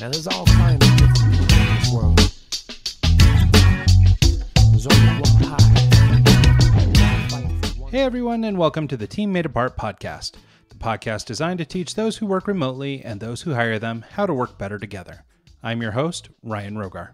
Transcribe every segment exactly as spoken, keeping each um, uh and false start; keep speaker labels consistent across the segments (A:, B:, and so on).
A: Now there's all kinds of different people in this world. There's only one high.
B: Hey everyone, and welcome to the Team Made Apart podcast, the podcast designed to teach those who work remotely and those who hire them how to work better together. I'm your host, Ryan Rogar.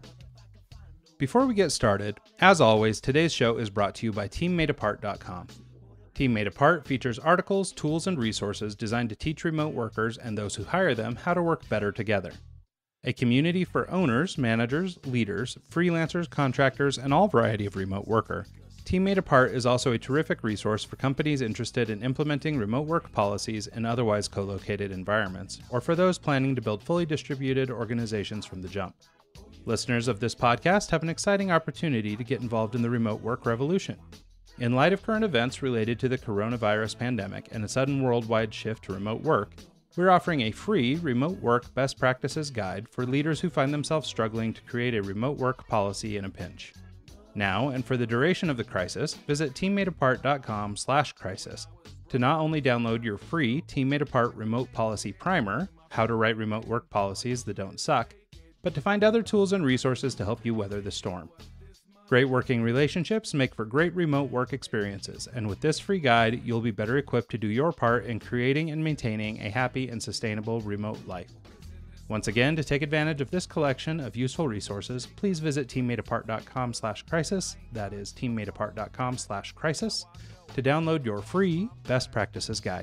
B: Before we get started, as always, today's show is brought to you by team made apart dot com. Team Made Apart features articles, tools, and resources designed to teach remote workers and those who hire them how to work better together. A community for owners, managers, leaders, freelancers, contractors, and all variety of remote worker, Team Made Apart is also a terrific resource for companies interested in implementing remote work policies in otherwise co-located environments, or for those planning to build fully distributed organizations from the jump. Listeners of this podcast have an exciting opportunity to get involved in the remote work revolution. In light of current events related to the coronavirus pandemic and a sudden worldwide shift to remote work, we're offering a free remote work best practices guide for leaders who find themselves struggling to create a remote work policy in a pinch. Now, and for the duration of the crisis, visit team made apart dot com slash crisis to not only download your free Team Made Apart Remote Policy Primer, how to write remote work policies that don't suck, but to find other tools and resources to help you weather the storm. Great working relationships make for great remote work experiences, and with this free guide, you'll be better equipped to do your part in creating and maintaining a happy and sustainable remote life. Once again, to take advantage of this collection of useful resources, please visit team made apart dot com slash crisis, that is team made apart dot com slash crisis, to download your free best practices guide.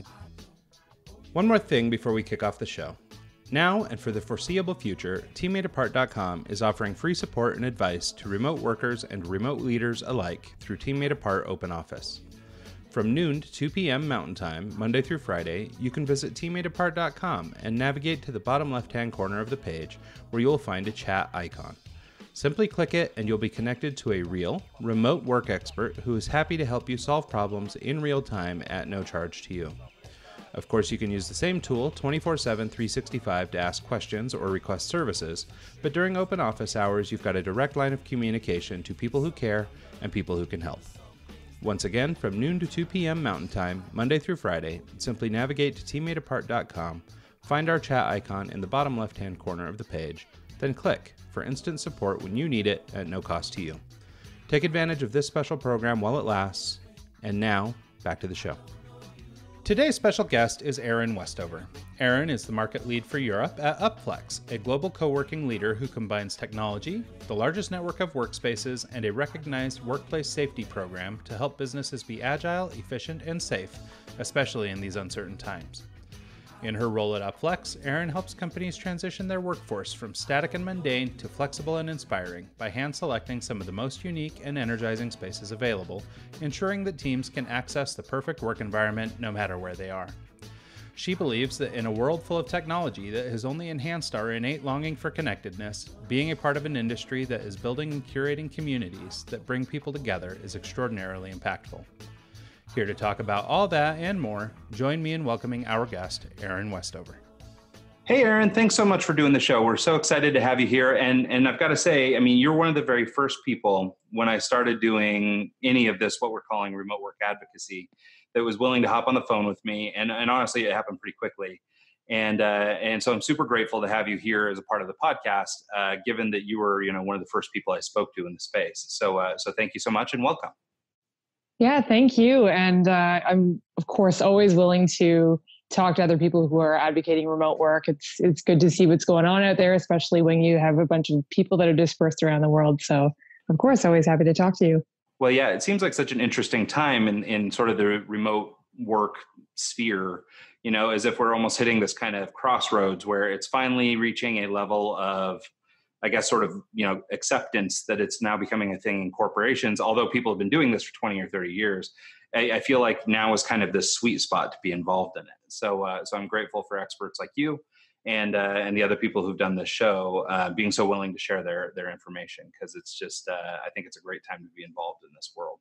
B: One more thing before we kick off the show. Now, and for the foreseeable future, team made apart dot com is offering free support and advice to remote workers and remote leaders alike through Team Made Apart Open Office. From noon to two p.m. Mountain Time, Monday through Friday, you can visit team made apart dot com and navigate to the bottom left-hand corner of the page where you'll find a chat icon. Simply click it and you'll be connected to a real, remote work expert who is happy to help you solve problems in real time at no charge to you. Of course, you can use the same tool twenty-four seven, three sixty-five to ask questions or request services, but during open office hours, you've got a direct line of communication to people who care and people who can help. Once again, from noon to two p.m. Mountain Time, Monday through Friday, simply navigate to team made apart dot com, find our chat icon in the bottom left-hand corner of the page, then click for instant support when you need it at no cost to you. Take advantage of this special program while it lasts, and now, back to the show. Today's special guest is Aaron Westover. Aaron is the market lead for Europe at Upflex, a global co-working leader who combines technology, the largest network of workspaces, and a recognized workplace safety program to help businesses be agile, efficient, and safe, especially in these uncertain times. In her role at Upflex, Aaron helps companies transition their workforce from static and mundane to flexible and inspiring by hand-selecting some of the most unique and energizing spaces available, ensuring that teams can access the perfect work environment no matter where they are. She believes that in a world full of technology that has only enhanced our innate longing for connectedness, being a part of an industry that is building and curating communities that bring people together is extraordinarily impactful. Here to talk about all that and more, join me in welcoming our guest, Aaron Westover.
C: Hey, Aaron, thanks so much for doing the show. We're so excited to have you here. And, and I've got to say, I mean, you're one of the very first people when I started doing any of this, what we're calling remote work advocacy, that was willing to hop on the phone with me. And, and honestly, it happened pretty quickly. And uh, and so I'm super grateful to have you here as a part of the podcast, uh, given that you were, you know, one of the first people I spoke to in the space. So uh, so thank you so much and welcome.
D: Yeah, thank you. And uh, I'm, of course, always willing to talk to other people who are advocating remote work. It's it's good to see what's going on out there, especially when you have a bunch of people that are dispersed around the world. So, of course, always happy to talk to you.
C: Well, yeah, it seems like such an interesting time in, in sort of the remote work sphere, you know, as if we're almost hitting this kind of crossroads where it's finally reaching a level of, I guess, sort of, you know, acceptance that it's now becoming a thing in corporations. Although people have been doing this for twenty or thirty years, I, I feel like now is kind of the sweet spot to be involved in it. So, uh, so I'm grateful for experts like you and uh, and the other people who've done this show uh, being so willing to share their their information, because it's just, uh, I think it's a great time to be involved in this world.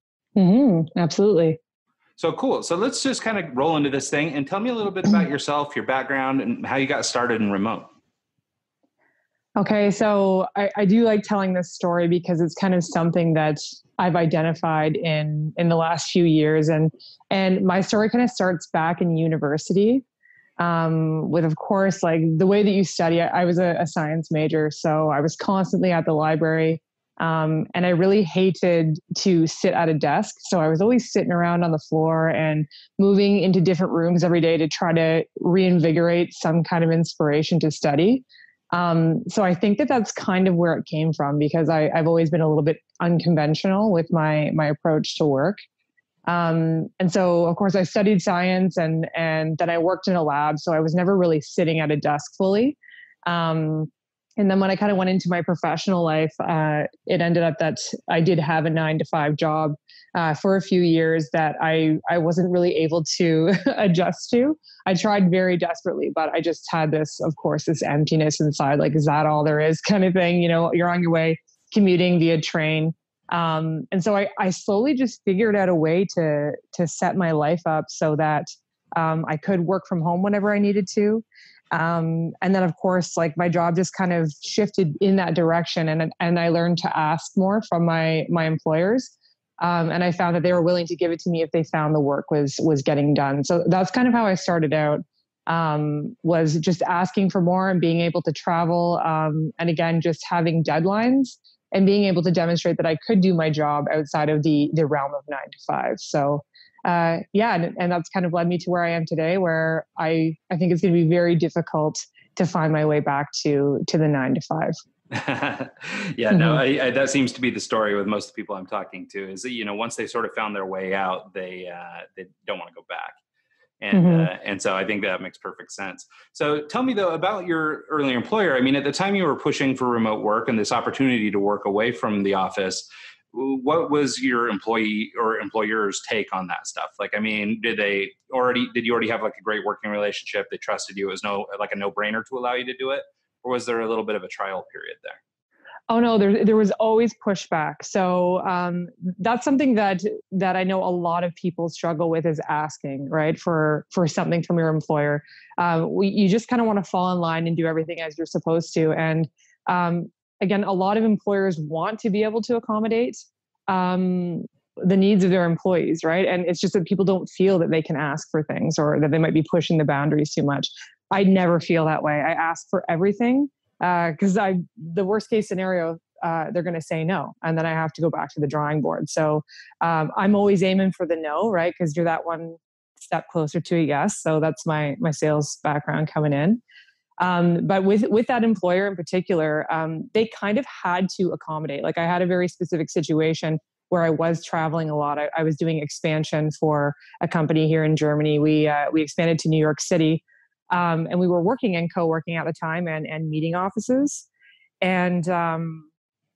D: Mm-hmm, absolutely.
C: So cool. So let's just kind of roll into this thing and tell me a little bit about yourself, your background, and how you got started in remote.
D: Okay, so I, I do like telling this story because it's kind of something that I've identified in in the last few years, and and my story kind of starts back in university. Um, with, of course, like the way that you study. I, I was a, a science major, so I was constantly at the library. Um, and I really hated to sit at a desk. So I was always sitting around on the floor and moving into different rooms every day to try to reinvigorate some kind of inspiration to study. Um, so I think that that's kind of where it came from, because I, I've always been a little bit unconventional with my my approach to work. Um, and so, of course, I studied science and and then I worked in a lab. So I was never really sitting at a desk fully. Um, And then when I kind of went into my professional life, uh, it ended up that I did have a nine to five job uh, for a few years that I, I wasn't really able to adjust to. I tried very desperately, but I just had this, of course, this emptiness inside. Like, is that all there is kind of thing? You know, you're on your way commuting via train. Um, and so I, I slowly just figured out a way to, to set my life up so that um, I could work from home whenever I needed to. Um, and then, of course, like my job just kind of shifted in that direction, and and I learned to ask more from my my employers, um, and I found that they were willing to give it to me if they found the work was was getting done. So that's kind of how I started out. Um, was just asking for more and being able to travel, um, and again, just having deadlines and being able to demonstrate that I could do my job outside of the the realm of nine to five. So. Uh, yeah, and, and that's kind of led me to where I am today, where I, I think it's going to be very difficult to find my way back to to the nine to five.
C: yeah, mm-hmm. no, I, I, that seems to be the story with most of the people I'm talking to. Is that, you know, once they sort of found their way out, they uh, they don't want to go back, and mm-hmm. uh, and so I think that makes perfect sense. So tell me though about your earlier employer. I mean, at the time you were pushing for remote work and this opportunity to work away from the office, what was your employee or employer's take on that stuff? Like, I mean, did they already, did you already have like a great working relationship? They trusted you. It was no, like a no brainer to allow you to do it? Or was there a little bit of a trial period there?
D: Oh no, there, there was always pushback. So um, that's something that, that I know a lot of people struggle with, is asking, right, for, for something from your employer. Um, we, you just kind of want to fall in line and do everything as you're supposed to. And um, Again, a lot of employers want to be able to accommodate um, the needs of their employees, right? And it's just that people don't feel that they can ask for things, or that they might be pushing the boundaries too much. I never feel that way. I ask for everything because uh, I, the worst case scenario, uh, they're going to say no, and then I have to go back to the drawing board. So um, I'm always aiming for the no, right? Because you're that one step closer to a yes. So that's my my sales background coming in. Um, but with, with that employer in particular, um, they kind of had to accommodate. Like I had a very specific situation where I was traveling a lot. I, I was doing expansion for a company here in Germany. We, uh, we expanded to New York City, um, and we were working in co-working at the time and, and meeting offices. And, um,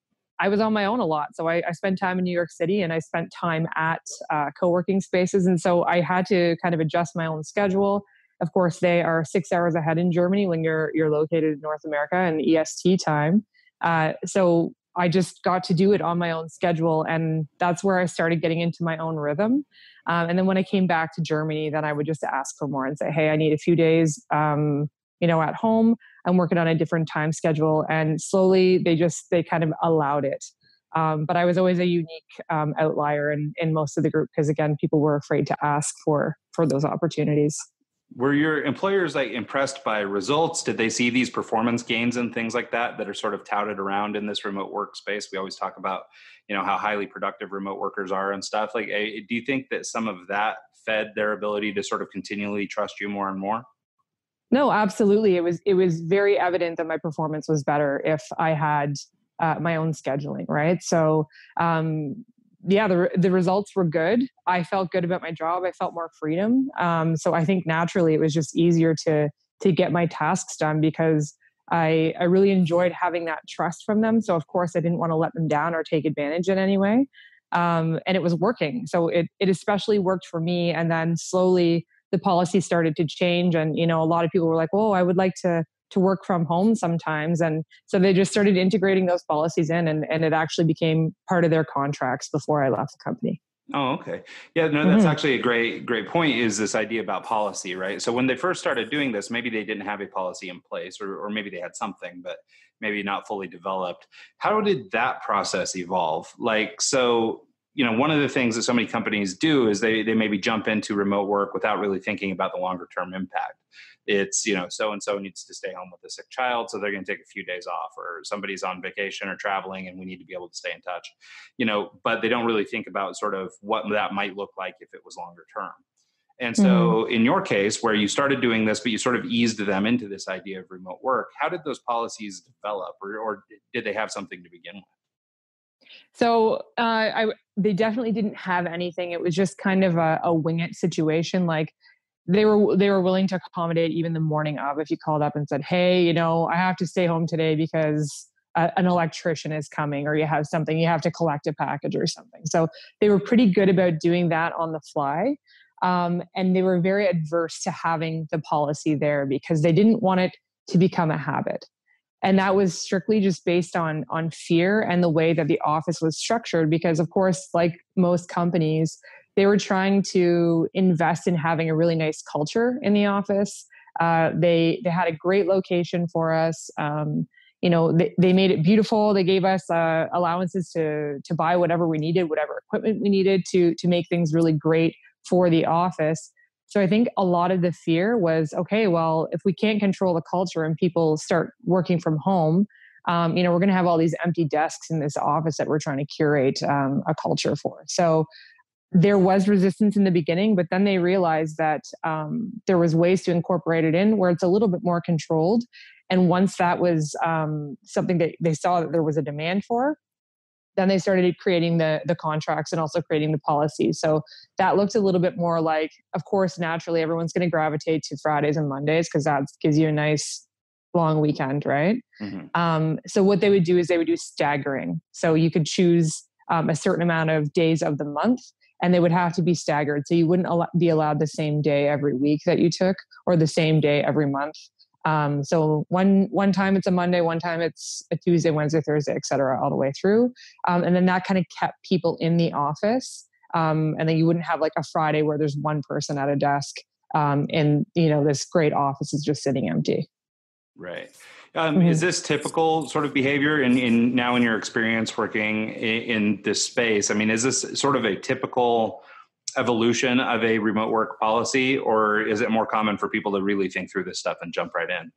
D: I was on my own a lot. So I, I spent time in New York City and I spent time at, uh, co-working spaces. And so I had to kind of adjust my own schedule. Of course, they are six hours ahead in Germany when you're you're located in North America and E S T time. Uh, so I just got to do it on my own schedule, and that's where I started getting into my own rhythm. Um, and then when I came back to Germany, then I would just ask for more and say, "Hey, I need a few days, um, you know, at home. I'm working on a different time schedule." And slowly, they just they kind of allowed it. Um, but I was always a unique um, outlier in in most of the group because, again, people were afraid to ask for for those opportunities.
C: Were your employers like impressed by results? Did they see these performance gains and things like that that are sort of touted around in this remote workspace? We always talk about, you know, how highly productive remote workers are and stuff. Like, do you think that some of that fed their ability to sort of continually trust you more and more?
D: No, absolutely. It was it was very evident that my performance was better if I had uh, my own scheduling, right? So, um, yeah, the the results were good. I felt good about my job. I felt more freedom. Um, so I think naturally it was just easier to to get my tasks done because I I really enjoyed having that trust from them. So of course I didn't want to let them down or take advantage in any way. Um, and it was working. So it it especially worked for me. And then slowly the policy started to change. And you know, a lot of people were like, "Oh, I would like to." to work from home sometimes. And so they just started integrating those policies in, and, and it actually became part of their contracts before I left the company.
C: Oh, okay. Yeah, no, that's mm-hmm. actually a great, great point, is this idea about policy, right? So when they first started doing this, maybe they didn't have a policy in place, or, or maybe they had something, but maybe not fully developed. How did that process evolve? Like, so, you know, one of the things that so many companies do is they they maybe jump into remote work without really thinking about the longer term impact. It's, you know, so and so needs to stay home with a sick child, so they're going to take a few days off, or somebody's on vacation or traveling and we need to be able to stay in touch, you know, but they don't really think about sort of what that might look like if it was longer term. And so mm-hmm. in your case, where you started doing this, but you sort of eased them into this idea of remote work, how did those policies develop, or, or did they have something to begin with?
D: So uh, I, they definitely didn't have anything. It was just kind of a, a wing it situation. Like they were they were willing to accommodate even the morning of, if you called up and said, hey, you know, I have to stay home today because a, an electrician is coming, or you have something, you have to collect a package or something. So they were pretty good about doing that on the fly. Um, and they were very adverse to having the policy there because they didn't want it to become a habit. And that was strictly just based on, on fear and the way that the office was structured. Because of course, like most companies, they were trying to invest in having a really nice culture in the office. Uh, they, they had a great location for us. Um, you know, they, they made it beautiful. They gave us uh, allowances to, to buy whatever we needed, whatever equipment we needed to, to make things really great for the office. So I think a lot of the fear was, okay, well, if we can't control the culture and people start working from home, um, you know, we're going to have all these empty desks in this office that we're trying to curate um, a culture for. So there was resistance in the beginning, but then they realized that um, there was ways to incorporate it in where it's a little bit more controlled. And once that was um, something that they saw that there was a demand for, then they started creating the the contracts and also creating the policies. So that looked a little bit more like, of course, naturally, everyone's going to gravitate to Fridays and Mondays because that gives you a nice long weekend, right? Mm-hmm. Um, so what they would do is they would do staggering. So you could choose um, a certain amount of days of the month, and they would have to be staggered. So you wouldn't al- be allowed the same day every week that you took, or the same day every month. Um, so one one time it's a Monday, one time it's a Tuesday, Wednesday, Thursday, et cetera, all the way through. Um, and then that kind of kept people in the office. Um, and then you wouldn't have like a Friday where there's one person at a desk um, and, you know, this great office is just sitting empty.
C: Right. Um,
D: Mm-hmm.
C: Is this typical sort of behavior in, in now in your experience working in, in this space? I mean, is this sort of a typical evolution of a remote work policy, or is it more common for people to really think through this stuff and jump right in?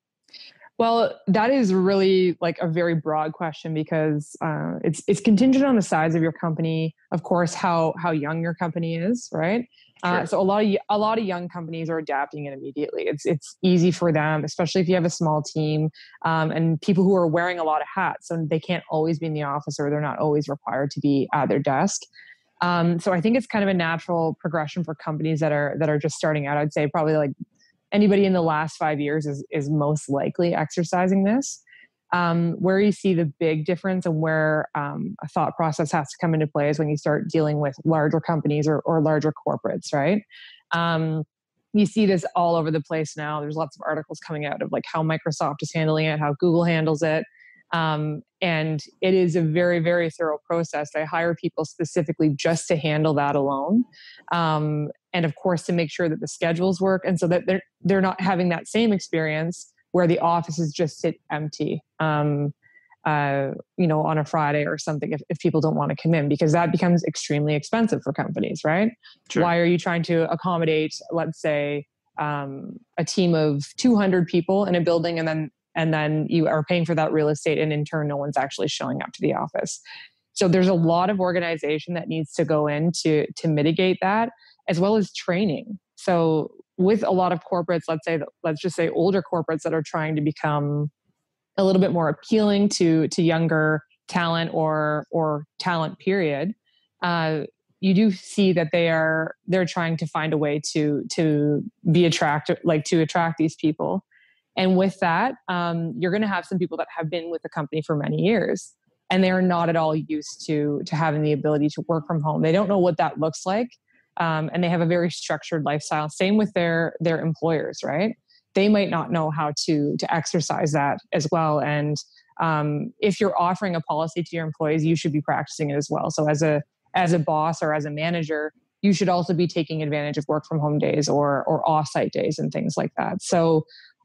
D: Well, that is really like a very broad question because uh, it's it's contingent on the size of your company, of course, how how young your company is, right? Sure. Uh, so a lot of a lot of young companies are adapting it immediately. It's it's easy for them, especially if you have a small team um, and people who are wearing a lot of hats, so they can't always be in the office or they're not always required to be at their desk. Um, so I think it's kind of a natural progression for companies that are that are just starting out. I'd say probably like anybody in the last five years is is most likely exercising this. Um, where you see the big difference and where um, a thought process has to come into play is when you start dealing with larger companies or, or larger corporates, right? Um, you see this all over the place now. There's lots of articles coming out of like how Microsoft is handling it, how Google handles it. Um, and it is a very, very thorough process. I hire people specifically just to handle that alone. Um, and of course, to make sure that the schedules work. And so that they're, they're not having that same experience where the offices just sit empty, um, uh, you know, on a Friday or something if, if people don't want to come in, because that becomes extremely expensive for companies, right? Sure. Why are you trying to accommodate, let's say, um, a team of two hundred people in a building and then and then you are paying for that real estate and in turn, no one's actually showing up to the office. So there's a lot of organization that needs to go in to, to mitigate that, as well as training. So with a lot of corporates, let's say, let's just say older corporates that are trying to become a little bit more appealing to, to younger talent or, or talent period, uh, you do see that they are, they're trying to find a way to, to be attractive, like to attract these people. And with that, um, you're going to have some people that have been with the company for many years, and they're not at all used to, to having the ability to work from home. They don't know what that looks like. Um, and they have a very structured lifestyle. Same with their, their employers, right? They might not know how to, to exercise that as well. And um, if you're offering a policy to your employees, you should be practicing it as well. So as a, as a boss or as a manager, you should also be taking advantage of work from home days or, or offsite days and things like that. So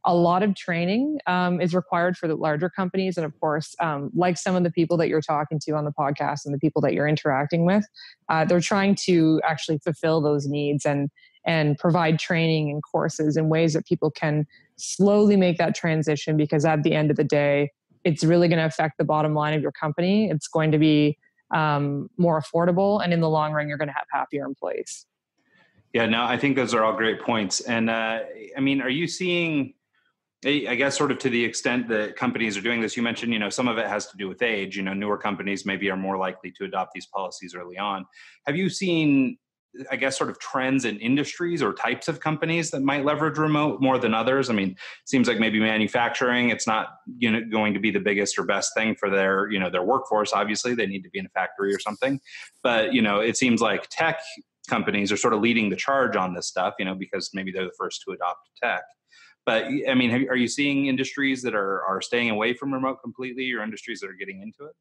D: a lot of training um, is required for the larger companies. And of course, um, like some of the people that you're talking to on the podcast and the people that you're interacting with, uh, they're trying to actually fulfill those needs and and provide training and courses in ways that people can slowly make that transition, because at the end of the day, it's really going to affect the bottom line of your company. It's going to be um, more affordable. And in the long run, you're going to have happier employees.
C: Yeah, no, I think those are all great points. And uh, I mean, are you seeing, I guess sort of to the extent that companies are doing this, you mentioned, you know, some of it has to do with age, you know, newer companies maybe are more likely to adopt these policies early on. Have you seen, I guess, sort of trends in industries or types of companies that might leverage remote more than others? I mean, it seems like maybe manufacturing, it's not, you know, going to be the biggest or best thing for their, you know, their workforce. Obviously, they need to be in a factory or something. But, you know, it seems like tech companies are sort of leading the charge on this stuff, you know, because maybe they're the first to adopt tech. But I mean, have, are you seeing industries that are are staying away from remote completely, or industries that are getting into it?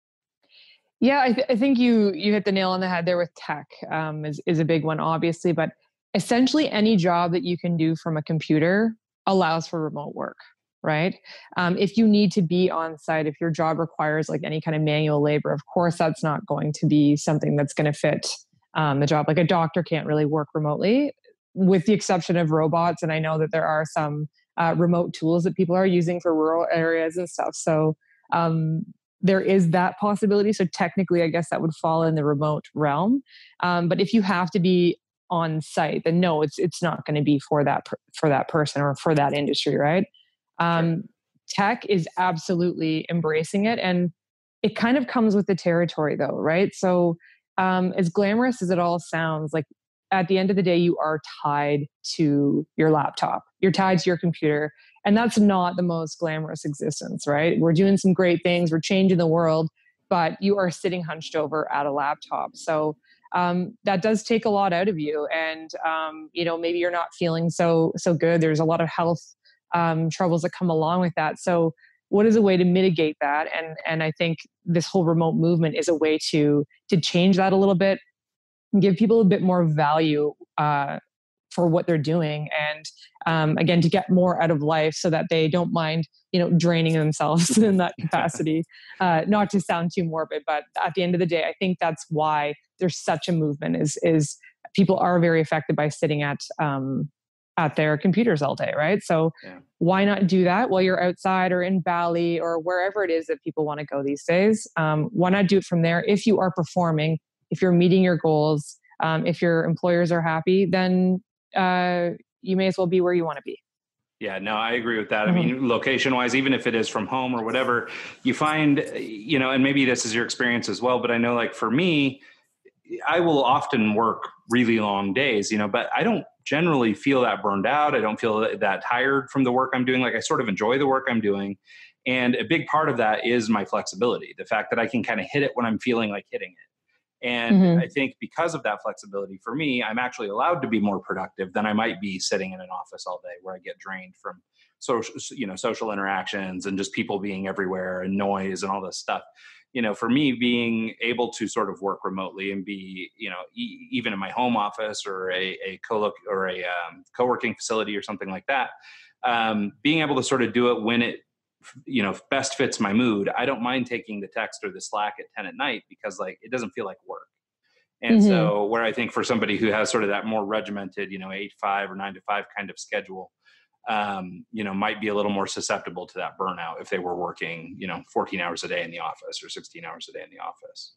D: Yeah, I, th- I think you you hit the nail on the head there with tech um, is is a big one, obviously. But essentially, any job that you can do from a computer allows for remote work, right? Um, if you need to be on site, if your job requires like any kind of manual labor, of course, that's not going to be something that's going to fit um, the job. Like a doctor can't really work remotely, with the exception of robots. And I know that there are some uh, remote tools that people are using for rural areas and stuff. So um, there is that possibility. So technically, I guess that would fall in the remote realm. Um, but if you have to be on site, then no, it's it's not going to be for that per, for that person or for that industry, right? Um, sure. Tech is absolutely embracing it, and it kind of comes with the territory, though, right? So um, as glamorous as it all sounds, like at the end of the day, you are tied to your laptop. You're tied to your computer. And that's not the most glamorous existence, right? We're doing some great things. We're changing the world, but you are sitting hunched over at a laptop. So um, that does take a lot out of you. And, um, you know, maybe you're not feeling so, so good. There's a lot of health um, troubles that come along with that. So what is a way to mitigate that? And, and I think this whole remote movement is a way to, to change that a little bit, give people a bit more value uh, for what they're doing. And um, again, to get more out of life so that they don't mind, you know, draining themselves in that capacity. Uh, not to sound too morbid, but at the end of the day, I think that's why there's such a movement is, is people are very affected by sitting at, um, at their computers all day, right? So yeah. Why not do that while you're outside or in Bali or wherever it is that people want to go these days? Um, why not do it from there? If you are performing, if you're meeting your goals, um, if your employers are happy, then uh, you may as well be where you want to be.
C: Yeah, no, I agree with that. Mm-hmm. I mean, location wise, even if it is from home or whatever, you find, you know, and maybe this is your experience as well, but I know like for me, I will often work really long days, you know, but I don't generally feel that burned out. I don't feel that tired from the work I'm doing. Like I sort of enjoy the work I'm doing. And a big part of that is my flexibility, the fact that I can kind of hit it when I'm feeling like hitting it. And mm-hmm. I think because of that flexibility for me, I'm actually allowed to be more productive than I might be sitting in an office all day where I get drained from social, you know, social interactions and just people being everywhere and noise and all this stuff. You know, for me, being able to sort of work remotely and be, you know, e- even in my home office or a, a co or a um, co-working facility or something like that, um, being able to sort of do it when it, you know, best fits my mood. I don't mind taking the text or the Slack at ten at night because like, it doesn't feel like work. And mm-hmm. so where I think for somebody who has sort of that more regimented, you know, eight to five or nine to five kind of schedule, um, you know, might be a little more susceptible to that burnout if they were working, you know, fourteen hours a day in the office or sixteen hours a day in the office.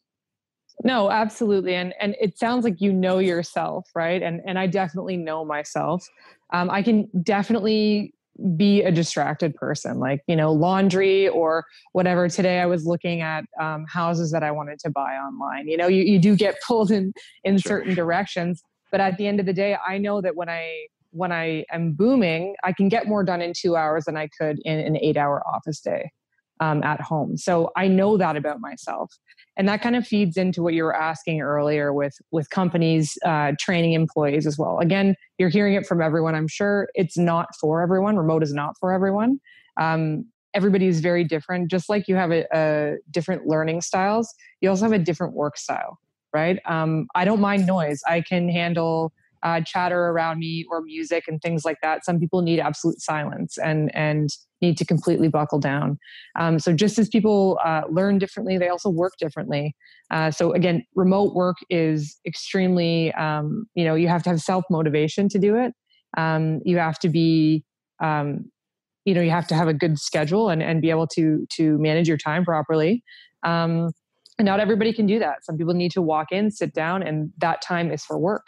D: No, absolutely. And and it sounds like you know yourself, right? And and I definitely know myself. Um, I can definitely be a distracted person, like, you know, laundry or whatever. Today I was looking at um, houses that I wanted to buy online. You know, you, you do get pulled in, in sure. certain directions. But at the end of the day, I know that when I when I am booming, I can get more done in two hours than I could in an eight hour office day um, at home. So I know that about myself. And that kind of feeds into what you were asking earlier with, with companies uh, training employees as well. Again, you're hearing it from everyone. I'm sure it's not for everyone. Remote is not for everyone. Um, everybody is very different. Just like you have a, a different learning styles, you also have a different work style, right? Um, I don't mind noise. I can handle uh, chatter around me or music and things like that. Some people need absolute silence and and need to completely buckle down. Um, so just as people uh, learn differently, they also work differently. Uh, so again, remote work is extremely, um, you know, you have to have self-motivation to do it. Um, you have to be, um, you know, you have to have a good schedule and, and be able to to manage your time properly. Um, and not everybody can do that. Some people need to walk in, sit down, and that time is for work.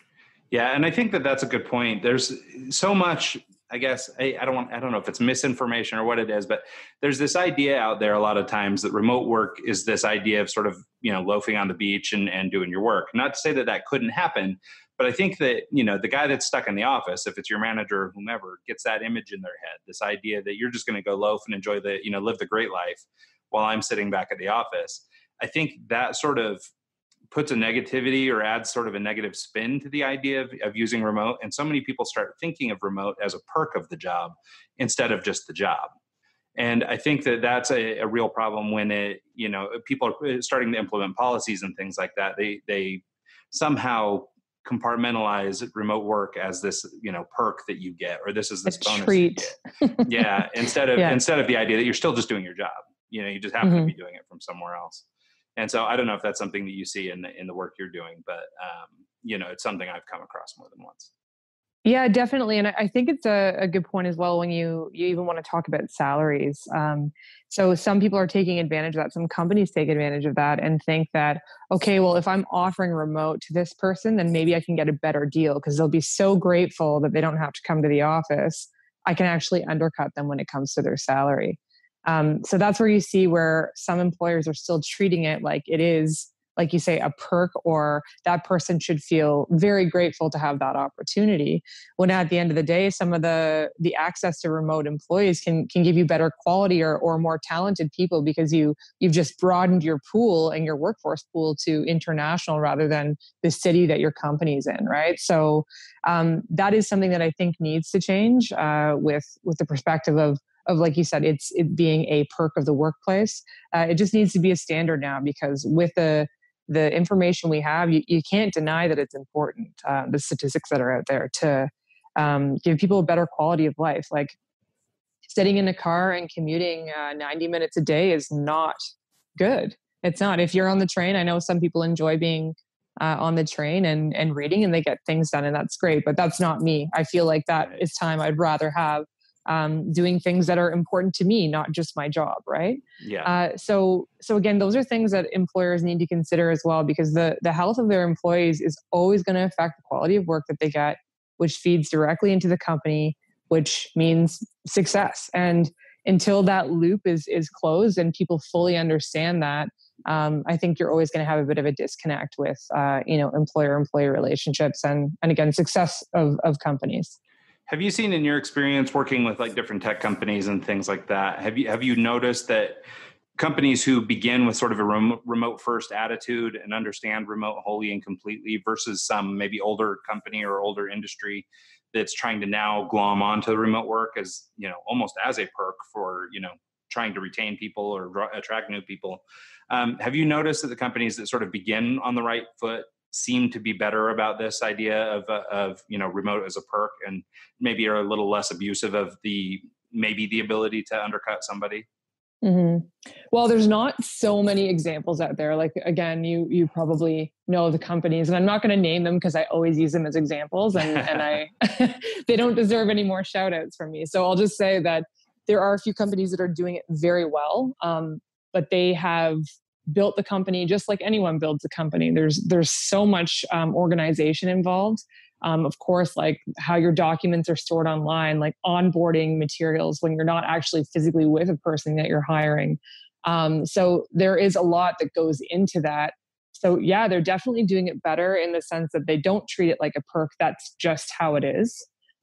C: Yeah, and I think that that's a good point. There's so much, I guess, I, I don't want, I don't know if it's misinformation or what it is, but there's this idea out there a lot of times that remote work is this idea of sort of, you know, loafing on the beach and, and doing your work. Not to say that that couldn't happen, but I think that, you know, the guy that's stuck in the office, if it's your manager or whomever, gets that image in their head, this idea that you're just going to go loaf and enjoy the, you know, live the great life while I'm sitting back at the office. I think that sort of puts a negativity or adds sort of a negative spin to the idea of, of using remote. And so many people start thinking of remote as a perk of the job instead of just the job. And I think that that's a, a real problem when it, you know, people are starting to implement policies and things like that. They, they somehow compartmentalize remote work as this, you know, perk that you get, or this is this
D: a
C: bonus
D: treat.
C: you get. Yeah. Instead of,
D: yeah.
C: instead of the idea that you're still just doing your job, you know, you just happen
D: Mm-hmm.
C: to be doing it from somewhere else. And so I don't know if that's something that you see in the, in the work you're doing, but, um, you know, it's something I've come across more than once.
D: Yeah, definitely. And I I think it's a, a good point as well when you, you even want to talk about salaries. Um, so some people are taking advantage of that. Some companies take advantage of that and think that, okay, well, if I'm offering remote to this person, then maybe I can get a better deal because they'll be so grateful that they don't have to come to the office. I can actually undercut them when it comes to their salary. Um, so that's where you see where some employers are still treating it like it is, like you say, a perk, or that person should feel very grateful to have that opportunity. When at the end of the day, some of the the access to remote employees can can give you better quality or or more talented people because you you've just broadened your pool and your workforce pool to international rather than the city that your company's in, right? So um, that is something that I think needs to change uh, with with the perspective of of, like you said, it's it being a perk of the workplace. Uh, it just needs to be a standard now because with the the information we have, you, you can't deny that it's important. Uh, the statistics that are out there to um, give people a better quality of life. Like sitting in a car and commuting uh, ninety minutes a day is not good. It's not. If you're on the train, I know some people enjoy being uh, on the train and, and reading and they get things done and that's great, but that's not me. I feel like that is time I'd rather have um, doing things that are important to me, not just my job. Right.
C: Yeah.
D: Uh, so, so again, those are things that employers need to consider as well, because the, the health of their employees is always going to affect the quality of work that they get, which feeds directly into the company, which means success. And until that loop is, is closed and people fully understand that, um, I think you're always going to have a bit of a disconnect with, uh, you know, employer-employee relationships and, and again, success of, of companies.
C: Have you seen in your experience working with like different tech companies and things like that, have you have you noticed that companies who begin with sort of a rem- remote first attitude and understand remote wholly and completely versus some maybe older company or older industry that's trying to now glom onto the remote work as, you know, almost as a perk for, you know, trying to retain people or dra- attract new people. Um, have you noticed that the companies that sort of begin on the right foot seem to be better about this idea of, uh, of, you know, remote as a perk and maybe are a little less abusive of the, maybe the ability to undercut somebody?
D: Mm-hmm. Well, there's not so many examples out there. Like, again, you you probably know the companies, and I'm not going to name them because I always use them as examples, and, and I they don't deserve any more shout outs from me. So I'll just say that there are a few companies that are doing it very well, um, but they have built the company just like anyone builds a company. There's there's so much um, organization involved. Um, of course, like how your documents are stored online, like onboarding materials when you're not actually physically with a person that you're hiring. Um, so there is a lot that goes into that. So yeah, they're definitely doing it better in the sense that they don't treat it like a perk. That's just how it is.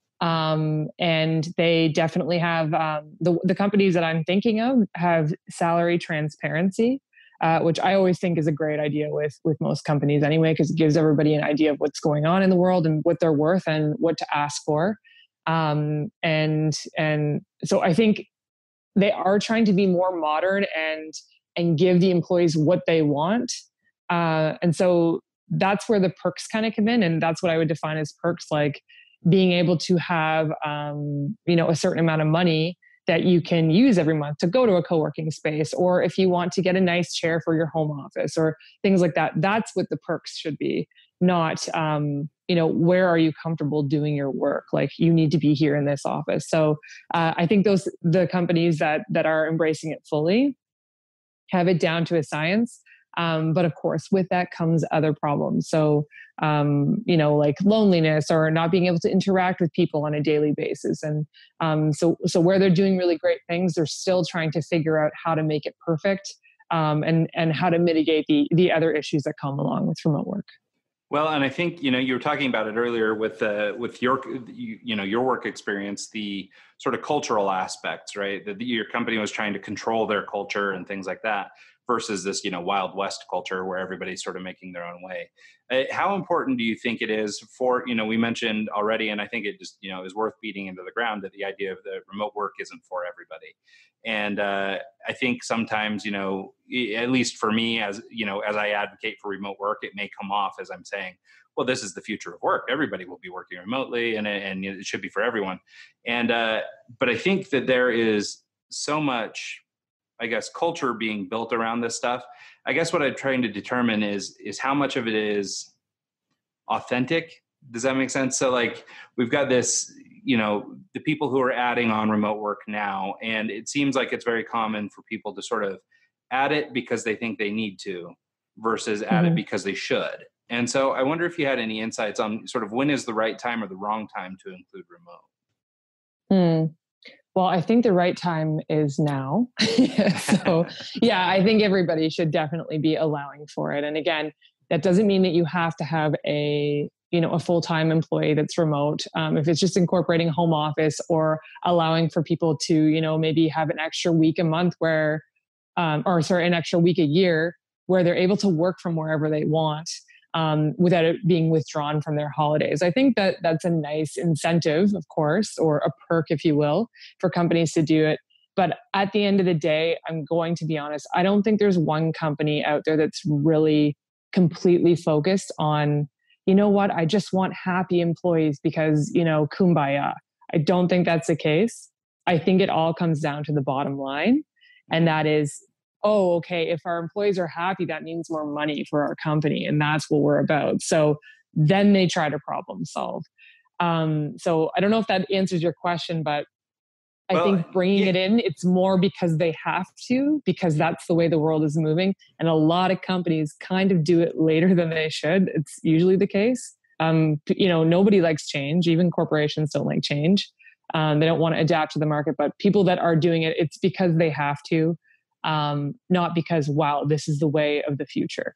D: Um, and they definitely have um, the the companies that I'm thinking of have salary transparency. Uh, which I always think is a great idea with with most companies anyway, because it gives everybody an idea of what's going on in the world and what they're worth and what to ask for. Um, and and so I think they are trying to be more modern and and give the employees what they want. Uh, and so that's where the perks kind of come in. And that's what I would define as perks, like being able to have, um, you know, a certain amount of money that you can use every month to go to a co-working space, or if you want to get a nice chair for your home office or things like that. That's what the perks should be, not, um, you know, where are you comfortable doing your work? Like you need to be here in this office. So uh, I think those, the companies that, that are embracing it fully have it down to a science. Um, but of course, with that comes other problems. So, um, you know, like loneliness or not being able to interact with people on a daily basis. And um, so, so where they're doing really great things, they're still trying to figure out how to make it perfect, um, and and how to mitigate the the other issues that come along with remote work.
C: Well, and I think, you know, you were talking about it earlier with uh, with your, you, you know, your work experience, the sort of cultural aspects, right? That your company was trying to control their culture and things like that versus this, you know, Wild West culture where everybody's sort of making their own way. Uh, how important do you think it is for, you know, we mentioned already, and I think it just, you know, is worth beating into the ground that the idea of the remote work isn't for everybody. And uh, I think sometimes, you know, at least for me, as you know, as I advocate for remote work, it may come off as I'm saying, well, this is the future of work. Everybody will be working remotely, and and it should be for everyone. And uh, but I think that there is so much, I guess, culture being built around this stuff. I guess what I'm trying to determine is is how much of it is authentic. Does that make sense? So like we've got this, you know, the people who are adding on remote work now, and it seems like it's very common for people to sort of add it because they think they need to versus add mm-hmm. it because they should. And so I wonder if you had any insights on sort of when is the right time or the wrong time to include remote?
D: Mm. Well, I think the right time is now. So yeah, I think everybody should definitely be allowing for it. And again, that doesn't mean that you have to have a, you know, a full-time employee that's remote. Um, if it's just incorporating home office or allowing for people to, you know, maybe have an extra week a month where, um, or sorry, an extra week a year where they're able to work from wherever they want. Um, without it being withdrawn from their holidays. I think that that's a nice incentive, of course, or a perk, if you will, for companies to do it. But at the end of the day, I'm going to be honest, I don't think there's one company out there that's really completely focused on, you know what, I just want happy employees because, you know, kumbaya. I don't think that's the case. I think it all comes down to the bottom line. And that is, oh, okay, if our employees are happy, that means more money for our company. And that's what we're about. So then they try to problem solve. Um, so I don't know if that answers your question, but I well, think bringing yeah. it in, it's more because they have to, because that's the way the world is moving. And a lot of companies kind of do it later than they should. It's usually the case. Um, you know, nobody likes change. Even corporations don't like change. Um, they don't want to adapt to the market, but people that are doing it, it's because they have to. Um, not because, wow, this is the way of the future.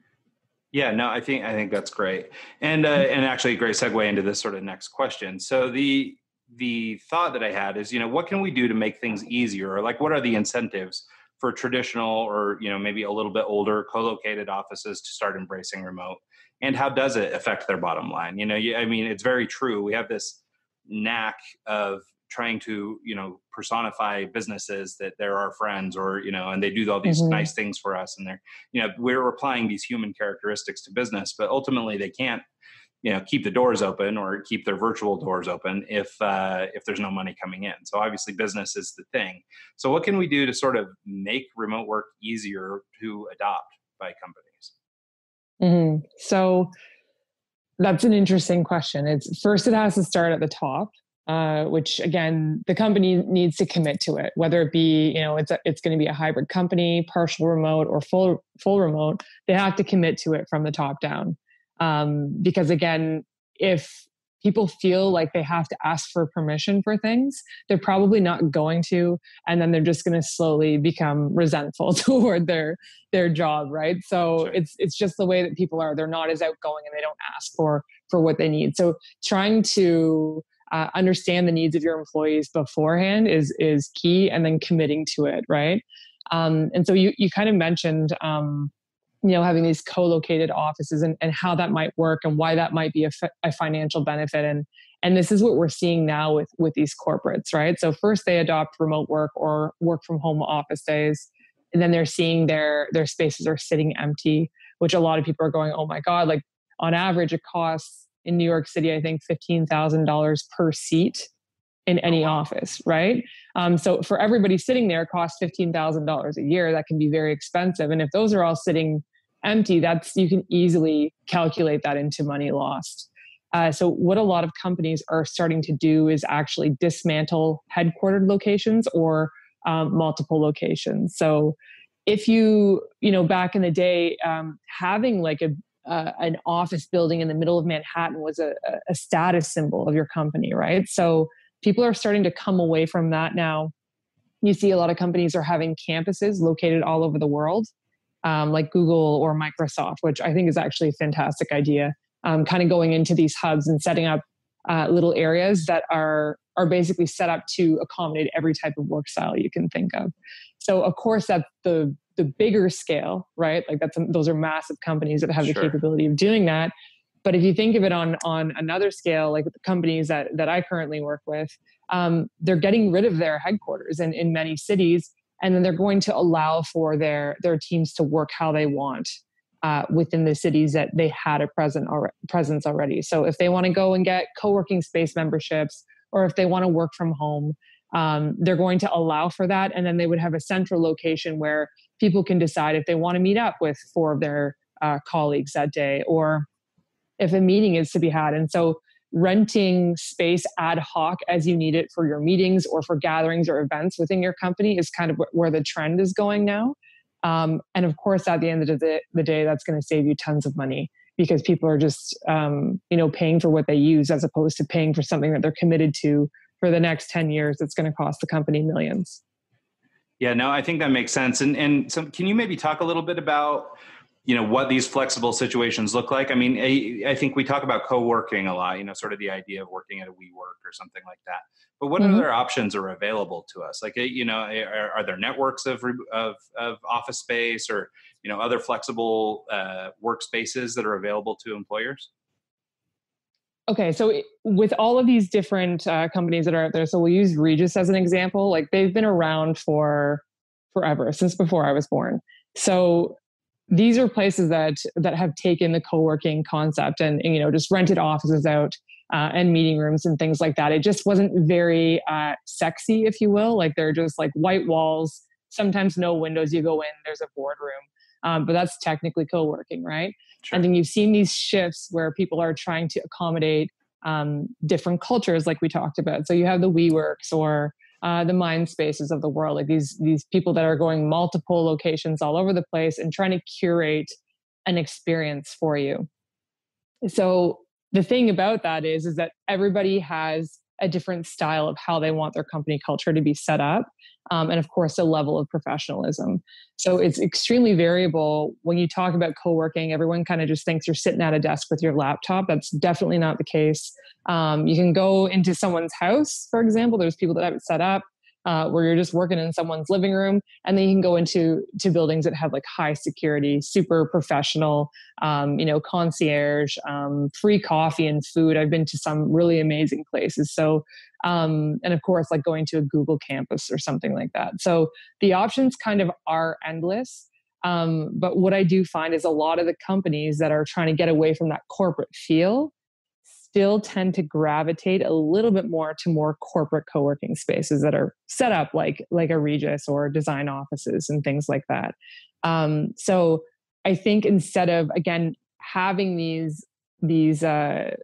C: Yeah, no, I think I think that's great, and uh, and actually a great segue into this sort of next question. So the the thought that I had is, you know, what can we do to make things easier, or like what are the incentives for traditional or, you know, maybe a little bit older co-located offices to start embracing remote, and how does it affect their bottom line? You know, I mean, it's very true. We have this knack of trying to, you know, personify businesses that they're our friends, or, you know, and they do all these mm-hmm. nice things for us, and they're, you know, we're applying these human characteristics to business, but ultimately they can't, you know, keep the doors open or keep their virtual doors open if, uh, if there's no money coming in. So obviously business is the thing. So what can we do to sort of make remote work easier to adopt by companies?
D: Mm-hmm. So that's an interesting question. It's first, it has to start at the top. Uh, which again, the company needs to commit to it, whether it be, you know, it's a, it's going to be a hybrid company, partial remote or full full remote. They have to commit to it from the top down, um, because again, if people feel like they have to ask for permission for things, they're probably not going to, and then they're just going to slowly become resentful toward their their job, right? So sure. it's it's just the way that people are. They're not as outgoing, and they don't ask for for what they need. So trying to Uh, understand the needs of your employees beforehand is is key, and then committing to it, right? Um, and so you you kind of mentioned, um, you know, having these co-located offices and, and how that might work and why that might be a, f- a financial benefit. And and this is what we're seeing now with with these corporates, right? So first they adopt remote work or work from home office days, and then they're seeing their their spaces are sitting empty. which a lot of people are going, oh my God, like on average, it costs in New York City, I think fifteen thousand dollars per seat in any office, right? Um, so for everybody sitting there, it costs fifteen thousand dollars a year. That can be very expensive. And if those are all sitting empty, that's, you can easily calculate that into money lost. Uh, so what a lot of companies are starting to do is actually dismantle headquartered locations or um, multiple locations. So if you, you know, back in the day, um, having like a uh, an office building in the middle of Manhattan was a, a status symbol of your company, right? So people are starting to come away from that now. You see a lot of companies are having campuses located all over the world, um, like Google or Microsoft, which I think is actually a fantastic idea. Um, kind of going into these hubs and setting up uh, little areas that are are basically set up to accommodate every type of work style you can think of. So of course, that's the the bigger scale, right? Like that's those are massive companies that have
C: Sure.
D: the capability of doing that. But if you think of it on on another scale, like the companies that that I currently work with, um, they're getting rid of their headquarters in, in many cities, and then they're going to allow for their their teams to work how they want uh, within the cities that they had a present or presence already. So if they want to go and get co-working space memberships, or if they want to work from home, um, they're going to allow for that, and then they would have a central location where people can decide if they want to meet up with four of their uh, colleagues that day, or if a meeting is to be had. And so renting space ad hoc as you need it for your meetings or for gatherings or events within your company is kind of where the trend is going now. Um, and of course, at the end of the, the day, that's going to save you tons of money because people are just, um, you know, paying for what they use as opposed to paying for something that they're committed to for the next ten years. That's going to cost the company millions.
C: Yeah, no, I think that makes sense. And and so can you maybe talk a little bit about, you know, what these flexible situations look like? I mean, I, I think we talk about co-working a lot, you know, sort of the idea of working at a WeWork or something like that. But what
D: Mm-hmm.
C: other options are available to us? Like, you know, are, are there networks of, of, of office space or, you know, other flexible uh, workspaces that are available to employers?
D: Okay, so with all of these different uh, companies that are out there, so we'll use Regus as an example. Like they've been around for forever, since before I was born. So these are places that that have taken the co-working concept and, and you know just rented offices out uh, and meeting rooms and things like that. It just wasn't very uh, sexy, if you will. Like they're just like white walls, sometimes no windows. You go in, there's a boardroom, um, but that's technically co-working, right?
C: Sure.
D: And then you've seen these shifts where people are trying to accommodate um, different cultures, like we talked about. So you have the WeWorks or uh, the Mind Spaces of the world, like these these people that are going multiple locations all over the place and trying to curate an experience for you. So the thing about that is, is that everybody has a different style of how they want their company culture to be set up. Um, and of course, a level of professionalism. So it's extremely variable. When you talk about co-working, everyone kind of just thinks you're sitting at a desk with your laptop. That's definitely not the case. Um, you can go into someone's house, for example. There's people that have it set up uh, where you're just working in someone's living room. And then you can go into to buildings that have like high security, super professional, um, you know, concierge, um, free coffee and food. I've been to some really amazing places. So Um, and of course, like going to a Google campus or something like that. So the options kind of are endless. Um, but what I do find is a lot of the companies that are trying to get away from that corporate feel still tend to gravitate a little bit more to more corporate co-working spaces that are set up like, like a Regus or design offices and things like that. Um, so I think instead of, again, having these, these, uh,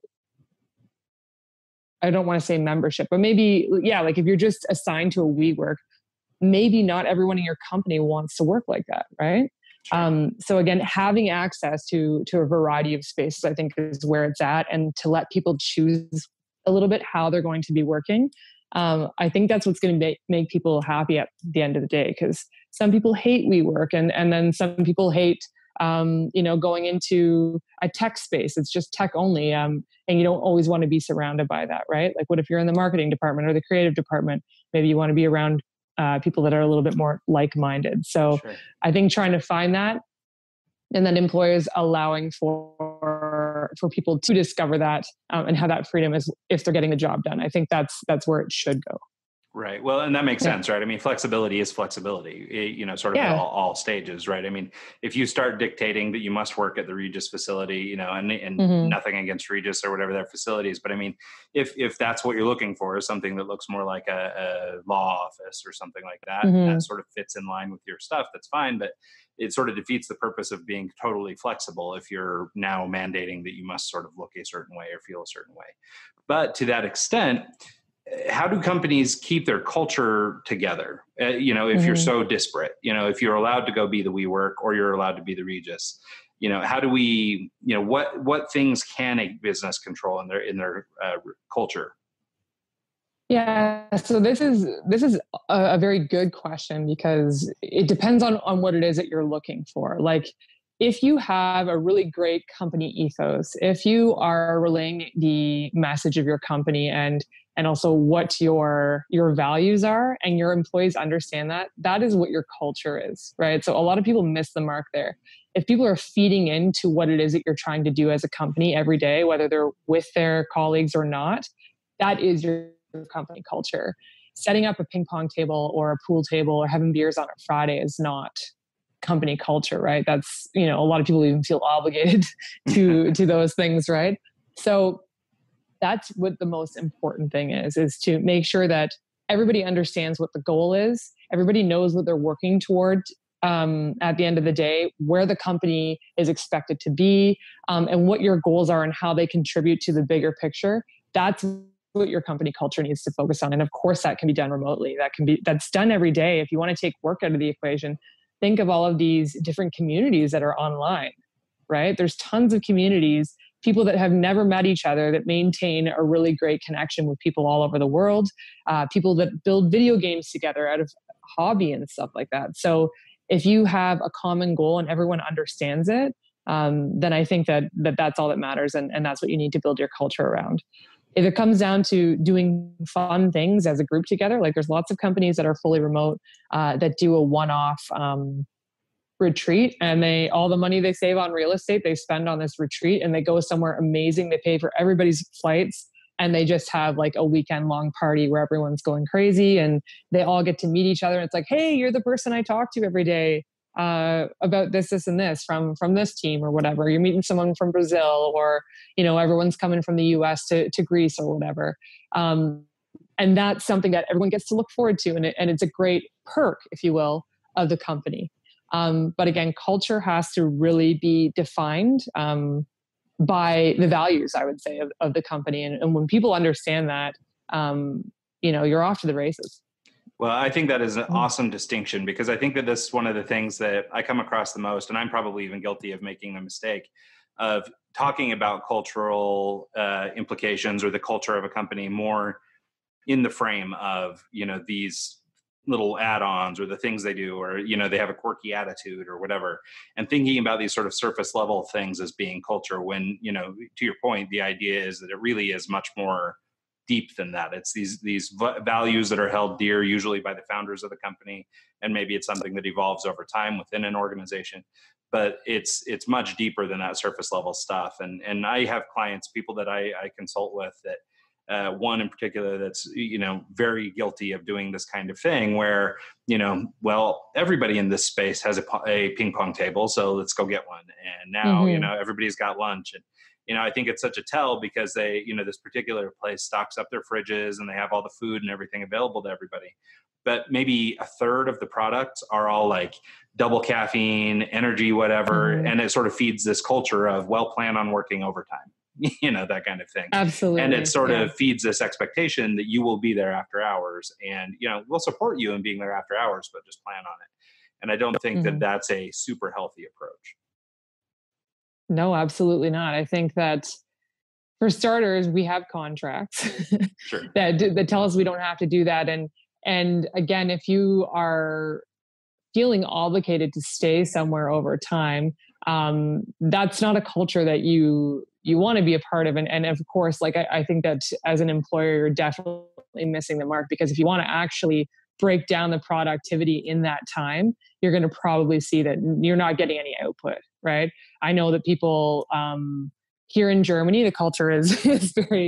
D: I don't want to say membership, but maybe, yeah, like if you're just assigned to a WeWork, maybe not everyone in your company wants to work like that, right?
C: Sure.
D: Um, so again, having access to to a variety of spaces, I think, is where it's at, and to let people choose a little bit how they're going to be working. Um, I think that's what's going to make, make people happy at the end of the day, because some people hate WeWork, and and then some people hate Um, you know, going into a tech space. It's just tech only. Um, and you don't always want to be surrounded by that, right? Like what if you're in the marketing department or the creative department? Maybe you want to be around uh, people that are a little bit more like-minded. So
C: Sure.
D: I think trying to find that, and then employers allowing for for people to discover that um, and have that freedom as if they're getting the job done. I think that's that's where it should go.
C: Right. Well, and that makes
D: Yeah.
C: sense, right? I mean, flexibility is flexibility, eh, you know, sort of at
D: Yeah.
C: all, all stages, right? I mean, if you start dictating that you must work at the Regis facility, you know, and, and
D: hmm
C: nothing against Regis or whatever their facilities, but I mean, if, if that's what you're looking for is something that looks more like a, a law office or something like that, and
D: hmm
C: that sort of fits in line with your stuff, that's fine. But it sort of defeats the purpose of being totally flexible if you're now mandating that you must sort of look a certain way or feel a certain way. But to that extent, how do companies keep their culture together? Uh, you know, if you're
D: hmm
C: so disparate, you know, if you're allowed to go be the WeWork or you're allowed to be the Regis, you know, how do we, you know, what what things can a business control in their in their uh, culture?
D: Yeah, so this is this is a, a very good question because it depends on on what it is that you're looking for. Like if you have a really great company ethos, if you are relaying the message of your company and and also what your your values are and your employees understand that, that is what your culture is, right? So a lot of people miss the mark there. If people are feeding into what it is that you're trying to do as a company every day, whether they're with their colleagues or not, that is your company culture. Setting up a ping pong table or a pool table or having beers on a Friday is not company culture, right? That's, you know, a lot of people even feel obligated to to those things, right? So that's what the most important thing is, is to make sure that everybody understands what the goal is. Everybody knows what they're working toward um, at the end of the day, where the company is expected to be, um, and what your goals are and how they contribute to the bigger picture. That's what your company culture needs to focus on. And of course that can be done remotely. That can be, that's done every day. If you want to take work out of the equation, think of all of these different communities that are online, right? There's tons of communities, people that have never met each other that maintain a really great connection with people all over the world, uh, people that build video games together out of hobby and stuff like that. So if you have a common goal and everyone understands it, um, then I think that, that that's all that matters. And, and that's what you need to build your culture around. If it comes down to doing fun things as a group together, like there's lots of companies that are fully remote uh, that do a one-off um, retreat, and they all the money they save on real estate they spend on this retreat, and they go somewhere amazing. They pay for everybody's flights, and they just have like a weekend long party where everyone's going crazy, and they all get to meet each other. And it's like, hey, you're the person I talk to every day uh, about this, this, and this from from this team or whatever. You're meeting someone from Brazil, or you know, everyone's coming from the U S to to Greece or whatever. Um, and that's something that everyone gets to look forward to, and it, and it's a great perk, if you will, of the company. Um, but again, culture has to really be defined um, by the values, I would say, of, of the company. And, and when people understand that, um, you know, you're off to the races.
C: Well, I think that is an awesome distinction, because I think that this is one of the things that I come across the most, and I'm probably even guilty of making the mistake of talking about cultural uh, implications or the culture of a company more in the frame of, you know, these little add-ons or the things they do, or, you know, they have a quirky attitude or whatever, and thinking about these sort of surface level things as being culture, when, you know, to your point, the idea is that it really is much more deep than that. It's these these values that are held dear, usually by the founders of the company, and maybe it's something that evolves over time within an organization. But it's it's much deeper than that surface level stuff. And and I have clients, people that I, I consult with, that uh, one in particular that's, you know, very guilty of doing this kind of thing, where, you know, well, everybody in this space has a, a ping pong table, so let's go get one. And now,
D: Mm-hmm.
C: you know, everybody's got lunch. And you know, I think it's such a tell, because they, you know, this particular place stocks up their fridges and they have all the food and everything available to everybody. But maybe a third of the products are all like double caffeine, energy, whatever.
D: Mm-hmm.
C: And it sort of feeds this culture of, well, plan on working overtime, you know, that kind of thing.
D: Absolutely.
C: And it sort
D: yeah.
C: of feeds this expectation that you will be there after hours, and, you know, we'll support you in being there after hours, but just plan on it. And I don't think
D: Mm-hmm.
C: that that's a super healthy approach.
D: No, absolutely not. I think that for starters, we have contracts
C: Sure.
D: that that tell us we don't have to do that. And and again, if you are feeling obligated to stay somewhere over time, um, that's not a culture that you you want to be a part of. And and of course, like I, I think that as an employer, you're definitely missing the mark, because if you want to actually break down the productivity in that time, you're going to probably see that you're not getting any output, right? I know that people um, here in Germany, the culture is is very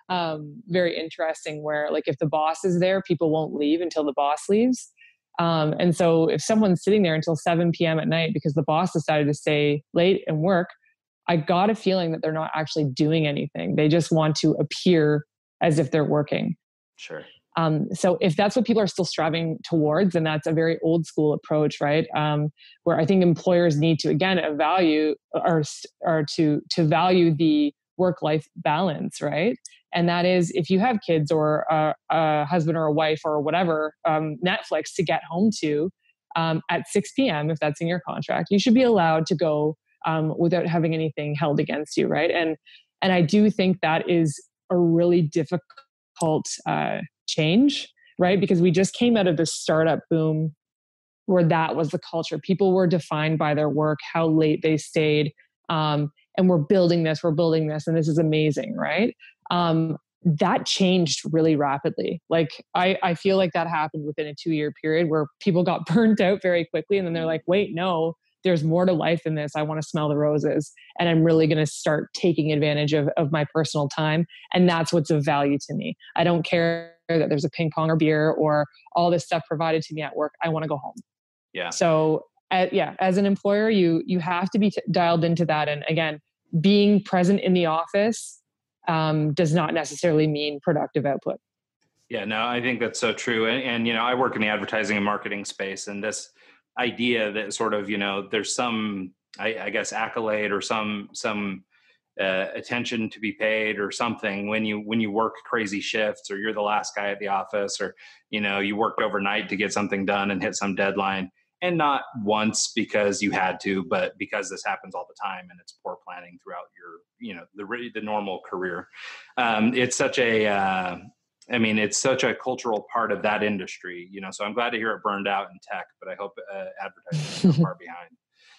D: um, very interesting where like if the boss is there, people won't leave until the boss leaves. Um, and so if someone's sitting there until seven p.m. at night because the boss decided to stay late and work, I got a feeling that they're not actually doing anything. They just want to appear as if they're working.
C: Sure.
D: Um, so if that's what people are still striving towards, then that's a very old school approach, right? Um, where I think employers need to, again, value or, or to, to value the work-life balance, right? And that is if you have kids or a, a husband or a wife or whatever, um, Netflix to get home to um, at six p.m., if that's in your contract, you should be allowed to go um, without having anything held against you, right? And, and I do think that is a really difficult uh, change, right? Because we just came out of this startup boom where that was the culture. People were defined by their work, how late they stayed. Um, and we're building this, we're building this, and this is amazing, right? Um, that changed really rapidly. Like I, I feel like that happened within a two-year period where people got burnt out very quickly. And then they're like, wait, no, there's more to life than this. I want to smell the roses. And I'm really going to start taking advantage of, of my personal time. And that's what's of value to me. I don't care that there's a ping pong or beer or all this stuff provided to me at work. I want to go home.
C: Yeah.
D: So uh, yeah, as an employer, you, you have to be t- dialed into that. And again, being present in the office um, does not necessarily mean productive output.
C: Yeah, no, I think that's so true. And, and, you know, I work in the advertising and marketing space, and this idea that sort of, you know, there's some, I, I guess, accolade or some, some uh, attention to be paid or something when you, when you work crazy shifts or you're the last guy at the office or, you know, you worked overnight to get something done and hit some deadline. And not once because you had to, but because this happens all the time and it's poor planning throughout your, you know, the the normal career. Um, it's such a, uh, I mean, it's such a cultural part of that industry, you know, so I'm glad to hear it burned out in tech, but I hope uh, advertising is not far behind.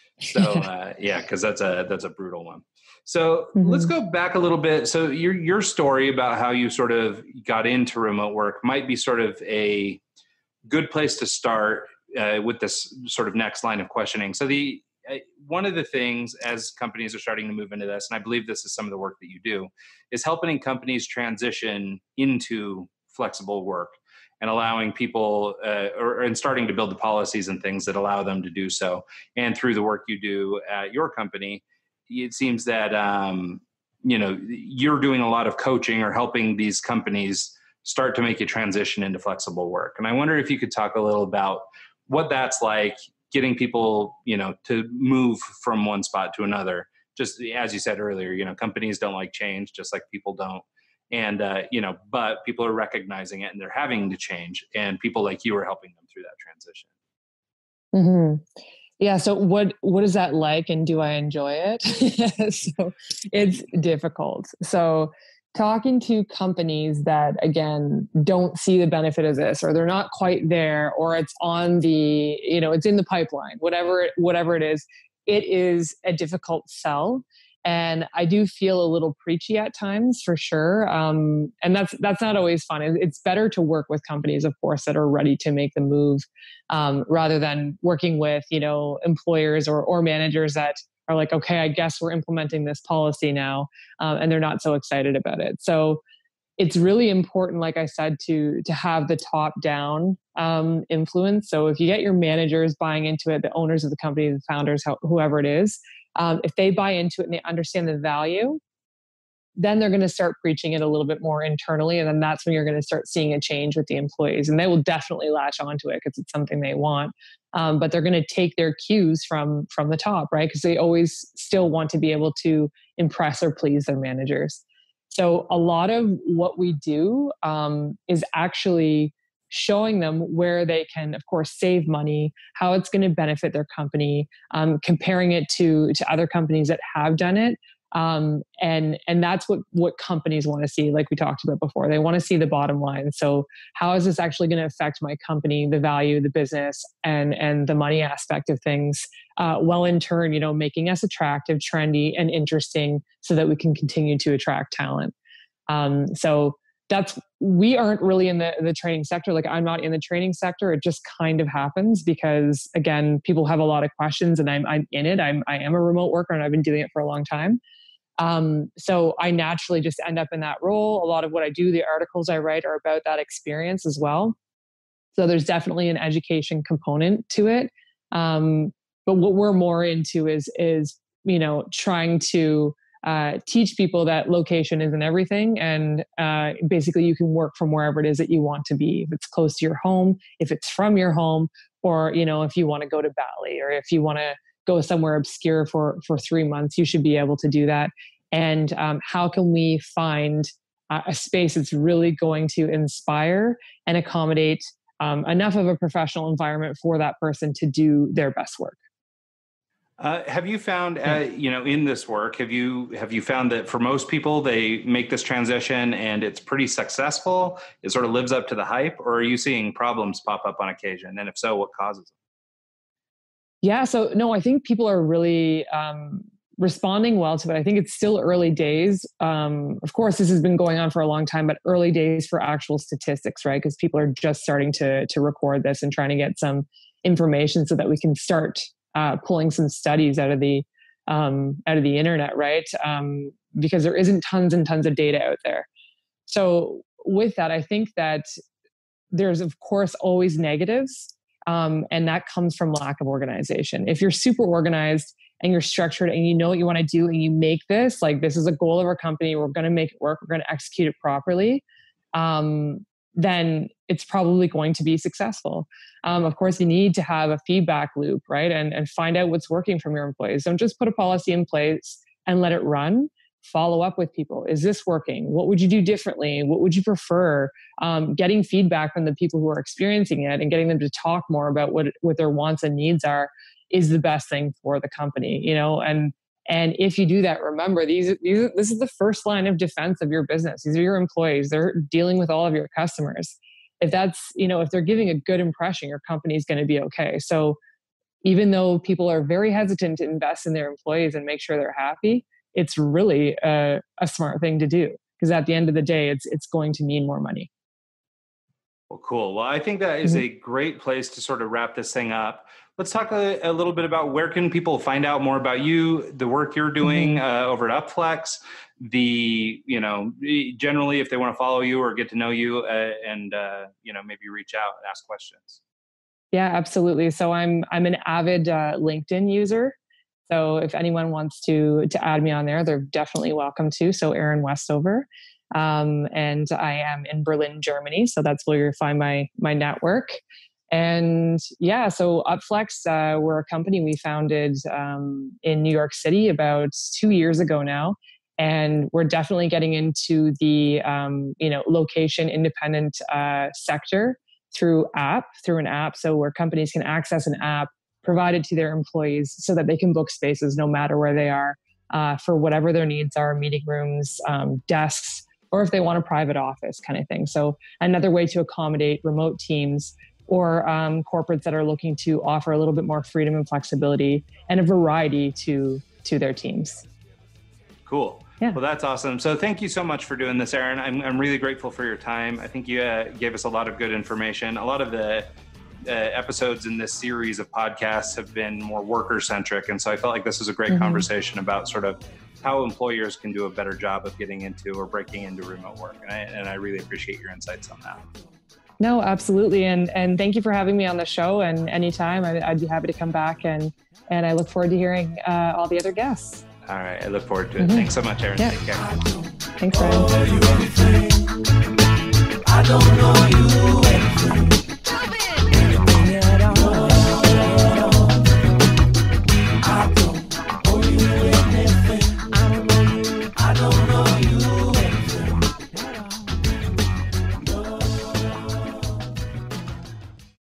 C: So uh, yeah, because that's a, that's a brutal one. So mm-hmm. let's go back a little bit. So your, your story about how you sort of got into remote work might be sort of a good place to start Uh, with this sort of next line of questioning. So the uh, one of the things as companies are starting to move into this, and I believe this is some of the work that you do, is helping companies transition into flexible work and allowing people uh, or and starting to build the policies and things that allow them to do so. And through the work you do at your company, it seems that um, you know you're doing a lot of coaching or helping these companies start to make a transition into flexible work. And I wonder if you could talk a little about what that's like, getting people, you know, to move from one spot to another. Just as you said earlier, you know, companies don't like change, just like people don't. And, uh, you know, but people are recognizing it and they're having to change. And people like you are helping them through that transition.
D: Mm-hmm. Yeah. So what, what is that like? And do I enjoy it? So it's difficult. So talking to companies that, again, don't see the benefit of this, or they're not quite there, or it's on the, you know, it's in the pipeline, whatever, whatever it is, it is a difficult sell. And I do feel a little preachy at times, for sure. Um, and that's, that's not always fun. It's better to work with companies, of course, that are ready to make the move, um, rather than working with, you know, employers or, or managers that are like, okay, I guess we're implementing this policy now, um, and they're not so excited about it. So it's really important, like I said, to to have the top-down um, influence. So if you get your managers buying into it, the owners of the company, the founders, whoever it is, um, if they buy into it and they understand the value, then they're going to start preaching it a little bit more internally. And then that's when you're going to start seeing a change with the employees. And they will definitely latch onto it because it's something they want. Um, but they're going to take their cues from, from the top, right? Because they always still want to be able to impress or please their managers. So a lot of what we do um, is actually showing them where they can, of course, save money, how it's going to benefit their company, um, comparing it to, to other companies that have done it. Um, and, and that's what, what companies want to see. Like we talked about before, they want to see the bottom line. So how is this actually going to affect my company, the value, the business, and, and the money aspect of things? Uh, well, in turn, you know, making us attractive, trendy, and interesting so that we can continue to attract talent. Um, so that's, we aren't really in the, the training sector. Like I'm not in the training sector. It just kind of happens because, again, people have a lot of questions and I'm, I'm in it. I'm, I am a remote worker and I've been doing it for a long time. Um, so I naturally just end up in that role. A lot of what I do, the articles I write are about that experience as well. So there's definitely an education component to it. Um, but what we're more into is, is, you know, trying to uh, teach people that location isn't everything. And uh, basically you can work from wherever it is that you want to be. If it's close to your home, if it's from your home, or, you know, if you want to go to Bali, or if you want to go somewhere obscure for, for three months, you should be able to do that. And um, how can we find uh, a space that's really going to inspire and accommodate um, enough of a professional environment for that person to do their best work?
C: Uh, have you found, uh, you know, in this work, have you have you found that for most people, they make this transition and it's pretty successful? It sort of lives up to the hype, or are you seeing problems pop up on occasion? And if so, what causes them?
D: Yeah, so no, I think people are really um, responding well to it. I think it's still early days. Um, of course, this has been going on for a long time, but early days for actual statistics, right? Because people are just starting to to record this and trying to get some information so that we can start Uh, pulling some studies out of the um, out of the internet, right? Um, because there isn't tons and tons of data out there. So with that, I think that there's of course always negatives, um, and that comes from lack of organization. If you're super organized and you're structured and you know what you want to do and you make this like this is a goal of our company, we're going to make it work, we're going to execute it properly. Um, then it's probably going to be successful. Um, of course, you need to have a feedback loop, right? And, and find out what's working from your employees. Don't just put a policy in place and let it run. Follow up with people. Is this working? What would you do differently? What would you prefer? Um, getting feedback from the people who are experiencing it and getting them to talk more about what, what their wants and needs are is the best thing for the company, you know? And And if you do that, remember, these, these, this is the first line of defense of your business. These are your employees. They're dealing with all of your customers. If that's, you know, if they're giving a good impression, your company is going to be okay. So even though people are very hesitant to invest in their employees and make sure they're happy, it's really a, a smart thing to do, because at the end of the day, it's it's going to mean more money.
C: Well, cool. Well, I think that is
D: Mm-hmm.
C: a great place to sort of wrap this thing up. Let's talk a, a little bit about where can people find out more about you, the work you're doing mm-hmm. uh, over at Upflex, the, you know, generally if they want to follow you or get to know you uh, and, uh, you know, maybe reach out and ask questions.
D: Yeah, absolutely. So I'm, I'm an avid uh, LinkedIn user. So if anyone wants to, to add me on there, they're definitely welcome to. So Erin Westover. Um, and I am in Berlin, Germany. So that's where you find my, my network. And yeah, so Upflex, uh, we're a company we founded um, in New York City about two years ago now. And we're definitely getting into the, um, you know, location independent uh, sector through app, through an app. So where companies can access an app provided to their employees so that they can book spaces no matter where they are uh, for whatever their needs are, meeting rooms, um, desks, or if they want a private office kind of thing. So another way to accommodate remote teams or um, corporates that are looking to offer a little bit more freedom and flexibility and a variety to to their teams.
C: Cool.
D: Yeah.
C: Well, that's awesome. So thank you so much for doing this, Erin. I'm, I'm really grateful for your time. I think you uh, gave us a lot of good information. A lot of the uh, episodes in this series of podcasts have been more worker-centric. And so I felt like this was a great mm-hmm. conversation about sort of how employers can do a better job of getting into or breaking into remote work. And I, and I really appreciate your insights on that.
D: No, absolutely. And and thank you for having me on the show. And anytime, I'd, I'd be happy to come back. And, and I look forward to hearing uh, all the other guests.
C: All right. I look forward to it. Mm-hmm. Thanks so much, Erin.
D: Yeah.
C: Take care.
D: Thanks, Ryan.
E: I don't know you anything.